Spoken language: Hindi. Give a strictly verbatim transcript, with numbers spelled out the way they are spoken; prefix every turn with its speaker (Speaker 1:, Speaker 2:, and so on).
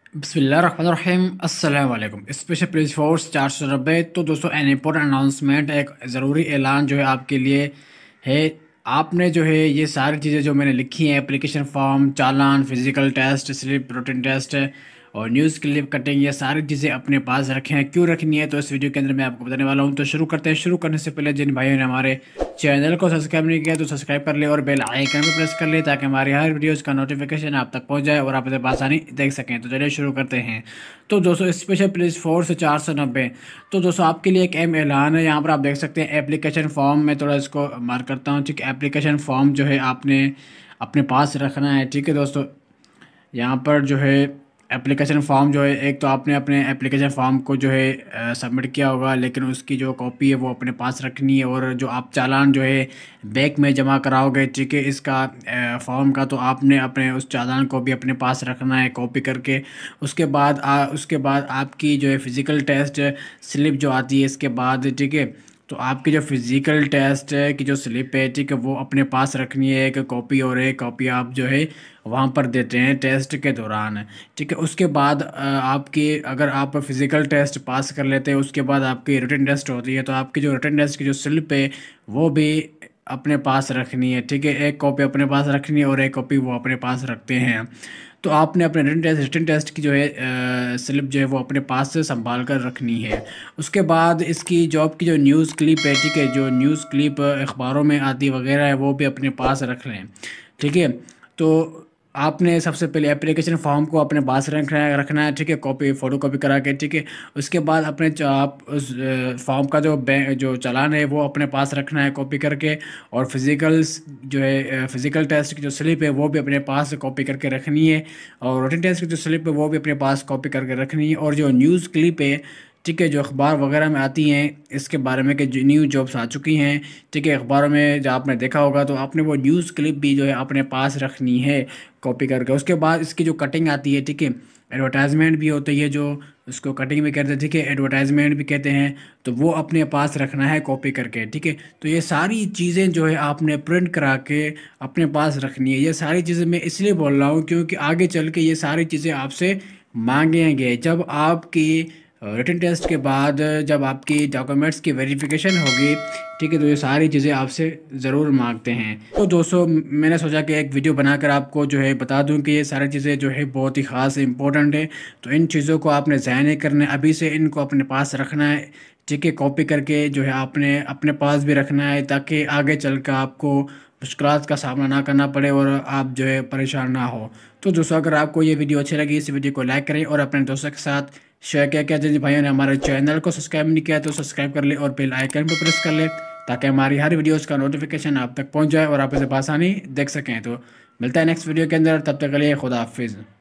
Speaker 1: बिस्मिल्लाहिर्रहमानिर्रहीम अस्सलाम वालेकुम। स्पेशल पुलिस फोर्स चार सौ नब्बे। तो दोस्तों एन इम्पोर्टेंट अनाउंसमेंट, एक ज़रूरी ऐलान जो है आपके लिए है। आपने जो है ये सारी चीज़ें जो मैंने लिखी हैं, एप्लीकेशन फॉर्म, चालान, physical test, slip, routine test और न्यूज़ क्लिप कटिंग, ये सारी चीज़ें अपने पास रखें हैं। क्यों रखनी है तो इस वीडियो के अंदर मैं आपको बताने वाला हूँ। तो शुरू करते हैं। शुरू करने से पहले जिन भाइयों ने हमारे चैनल को सब्सक्राइब नहीं किया तो सब्सक्राइब कर ले और बेल आइकन भी प्रेस कर ले ताकि हमारी हर वीडियोज़ का नोटिफिकेशन आप तक पहुँच जाए और आप इसे आसानी देख सकें। तो चलिए शुरू करते हैं। तो दोस्तों स्पेशल पुलिस फोर्स चार सौ नब्बे। तो दोस्तों आपके लिए एक अहम ऐलान है। यहाँ पर आप देख सकते हैं एप्लीकेशन फॉर्म में, थोड़ा इसको मार्क करता हूँ। ठीक है, एप्लीकेशन फॉर्म जो है आपने अपने पास रखना है। ठीक है दोस्तों, यहाँ पर जो है एप्लीकेशन फॉर्म जो है, एक तो आपने अपने एप्लीकेशन फॉर्म को जो है सबमिट किया होगा, लेकिन उसकी जो कॉपी है वो अपने पास रखनी है। और जो आप चालान जो है बैंक में जमा कराओगे, ठीक है, इसका फॉर्म का, तो आपने अपने उस चालान को भी अपने पास रखना है कॉपी करके। उसके बाद आ, उसके बाद आपकी जो है फ़िज़िकल टेस्ट स्लिप जो आती है इसके बाद, ठीक है, तो आपकी जो फिज़िकल टेस्ट की जो स्लिप है, ठीक है, वो अपने पास रखनी है एक कॉपी। और एक कॉपी आप जो है वहाँ पर देते हैं टेस्ट के दौरान। ठीक है, उसके बाद अ, आपकी, अगर आप फिज़िकल टेस्ट पास कर लेते हैं, उसके बाद आपकी रिटन टेस्ट होती है, तो आपकी जो रिटन टेस्ट की जो स्लिप है वो भी अपने पास रखनी है। ठीक है, एक कॉपी अपने पास रखनी है और एक कॉपी वो अपने पास रखते हैं। तो आपने अपने रिटन टेस्ट रिटन टेस्ट की जो है स्लिप जो है वो अपने पास से संभाल कर रखनी है। उसके बाद इसकी जॉब की जो न्यूज़ क्लिप है, ठीक है, जो न्यूज़ क्लिप अखबारों में आती वगैरह है, वो भी अपने पास रख लें। ठीक है, तो आपने सबसे पहले एप्लीकेशन फॉर्म को अपने पास रखना है रखना है ठीक है, कॉपी फ़ोटो कॉपी करा के। ठीक है, उसके बाद अपने च- आप उस फॉर्म का जो बैंक जो चालान है वो अपने पास रखना है कॉपी करके। और फिज़िकल जो है फिज़िकल टेस्ट की जो स्लिप है वो भी अपने पास कॉपी करके रखनी है। और रूटीन टेस्ट की जो स्लिप है वो भी अपने पास कॉपी करके रखनी है। और जो न्यूज़ क्लिप है, ठीक है, जो अखबार वगैरह में आती हैं इसके बारे में कि जो न्यू जॉब्स आ चुकी हैं, ठीक है, अखबारों में जो आपने देखा होगा, तो आपने वो न्यूज़ क्लिप भी जो है अपने पास रखनी है कॉपी करके। उसके बाद इसकी जो कटिंग आती है, ठीक है, एडवर्टाइजमेंट भी होती है, जो उसको कटिंग भी कहते हैं, ठीक है, एडवर्टाइजमेंट भी कहते हैं, तो वो अपने पास रखना है कॉपी करके। ठीक है, तो ये सारी चीज़ें जो है आपने प्रिंट करा के अपने पास रखनी है। ये सारी चीज़ें मैं इसलिए बोल रहा हूँ क्योंकि आगे चल के ये सारी चीज़ें आपसे मांगेंगे जब आपकी रिटन टेस्ट के बाद, जब आपकी डॉक्यूमेंट्स की वेरिफिकेशन होगी। ठीक है, तो ये सारी चीज़ें आपसे ज़रूर मांगते हैं। तो दोस्तों मैंने सोचा कि एक वीडियो बनाकर आपको जो है बता दूं कि ये सारी चीज़ें जो है बहुत ही ख़ास इंपॉर्टेंट है। तो इन चीज़ों को आपने ज़ाया नहीं करना है, अभी से इनको अपने पास रखना है। ठीक है, कॉपी करके जो है आपने अपने पास भी रखना है ताकि आगे चल कर आपको मुश्किलात का सामना ना करना पड़े और आप जो है परेशान ना हो। तो दोस्तों अगर आपको ये वीडियो अच्छी लगी, इस वीडियो को लाइक करें और अपने दोस्तों के साथ शेयर किया। क्या जिन भाइयों ने हमारे चैनल को सब्सक्राइब नहीं किया तो सब्सक्राइब कर ले और बेल आइकन पर प्रेस कर ले ताकि हमारी हर वीडियोस का नोटिफिकेशन आप तक पहुंच जाए और आप इसे बआसानी देख सकें। तो मिलता है नेक्स्ट वीडियो के अंदर, तब तक के लिए खुदा हाफिज़।